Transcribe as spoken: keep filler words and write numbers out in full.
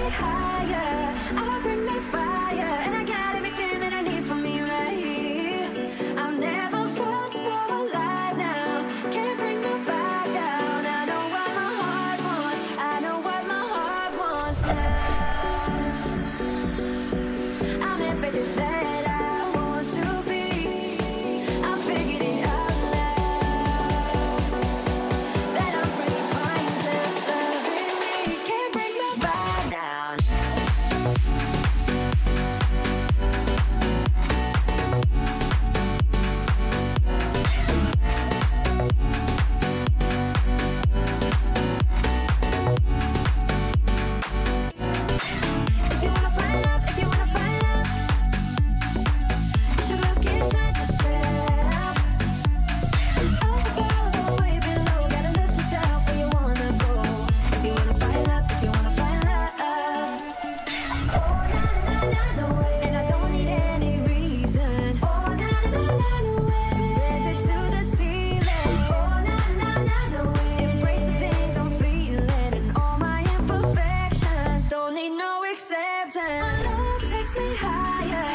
me higher. I bring the fire, and I got everything that I need for me right here. I've never felt so alive now. Can't bring the vibe down. I know what my heart wants. I know what my heart wants now. I'm everything that I want to be. I figured it out now. That I'm pretty fine just loving me. Can't bring the vibe down. If you wanna find love, if you wanna find love, you should look inside yourself. Up above, way below, gotta lift yourself where you wanna go. If you wanna find love, if you wanna find love. Oh, na na na na, no way. And I don't need any reason. Oh, na na na na, no way. To raise it to the ceiling. Oh, na na na, no way. Embrace the things I'm feeling and all my imperfections. Don't need no acceptance. My love takes me higher.